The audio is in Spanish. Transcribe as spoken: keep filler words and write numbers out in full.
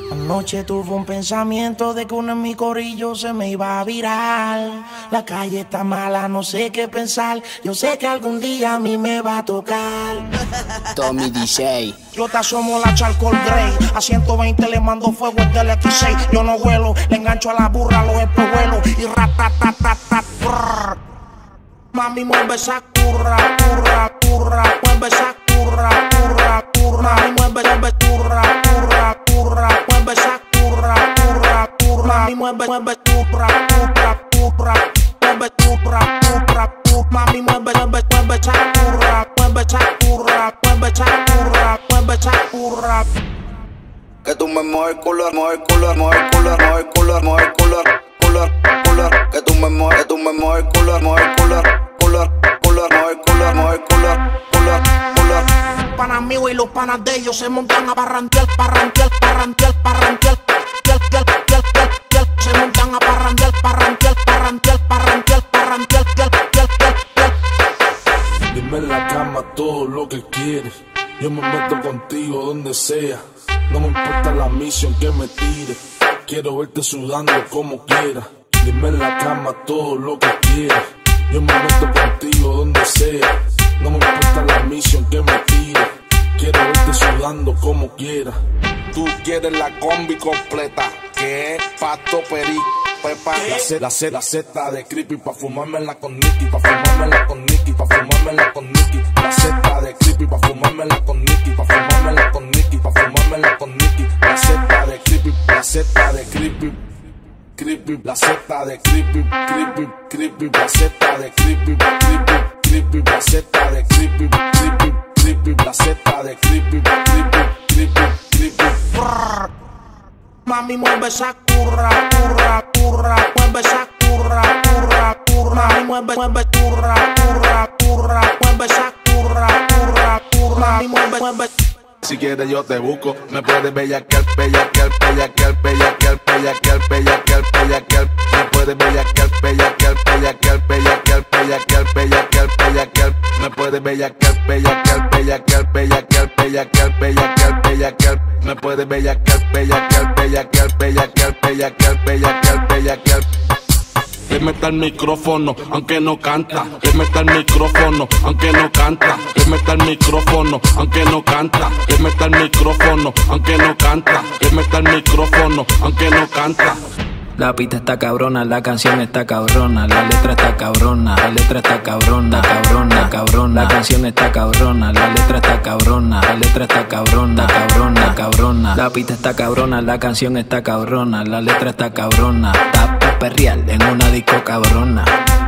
Anoche tuve un pensamiento de que uno en mi corillo se me iba a virar. La calle está mala, no sé qué pensar. Yo sé que algún día a mí me va a tocar. Tommy D J. Yo te asomo la charcoal grey. A ciento veinte le mando fuego el del equis seis. Yo no vuelo, le engancho a la burra los espejuelos. Y ratatatatata. Mami, mueve esa curra, curra, curra. Mueve esa curra, curra, curra. Mami, mueve, mueve curra, curra, curra. Mueve esa curra, curra, curra. Mami, mueve, mueve curra, curra, curra. Mueve curra, curra, curra. Mami, mueve, mueve, mueve esa curra. Mueve esa curra, mueve esa curra, mueve esa curra. Que tú me mueves el culo, mueves el culo, mueves el culo, mueves el culo, mueves el culo, culo, culo. Que tú me mueves, que tú me mueves el culo, mueves el culo, culo, culo, mueves el culo, mueves el culo, culo, culo. Panas míos y los panas de ellos se montan a parrantear, parrantear, parrantear, parrantear. Se montan a parrantear, parrantear, parrantear, parrantear, parrantear. Dime en la cama todo lo que quieres. Yo me meto contigo donde sea. No me importa la misión que me tire. Quiero verte sudando como quieras. Dime en la cama todo lo que quieres. Yo me meto contigo donde sea. No me importa la misión que me tire. Quiero verte sudando como quieras. Tú quieres la combi completa, que es pato, perico, pepa. La Z, la Z, la Z de creepy pa' fumármela con Nicky, pa' fumármela con Nicky, pa' fumármela con Nicky. La Z de creepy pa' fumármela con Nicky, pa' fumármela con Nicky, pa' fumármela con Nicky. La Z de creepy, la Z de creepy, creepy, la Z de creepy, creepy, creepy, la Z de creepy, creepy, creepy, la Z de creepy, creepy, creepy, la Z de creepy, creepy, creepy, creepy. Mami, mueve esa curra, curra, curra. Mueve esa curra, curra, curra. Mami, mueve, mueve curra, curra, curra. Mueve esa curra, curra, curra. Mami, mueve, mueve. Si quieres yo te busco, me puedes bellaquear, bellaquear, bellaquear, bellaquear, bellaquear, bellaquear, bellaquear. Me puedes bellaquear, bellaquear, bellaquear, bellaquear, bellaquear, bellaquear, bellaquear. Me puedes bellaquear, bellaquear, bellaquear, bellaquear, bellaquear, bellaquear, bellaquear. Me puedes bellaquear, bellaquear, bellaquear, bellaquear, bellaquear, bellaquear, bellaquear. Que meta el micrófono, aunque no canta. Que meta el micrófono, aunque no canta. Que meta el micrófono, aunque no canta. Que meta el micrófono, aunque no canta. Que meta el micrófono, aunque no canta. La pista está cabrona, la canción está cabrona, la letra está cabrona, la letra está cabrona, cabrona, cabrona. La canción está cabrona, la letra está cabrona, la letra está cabrona, cabrona, cabrona. La pista está cabrona, la canción está cabrona, la letra está cabrona. Está pa' perrear en una disco cabrona.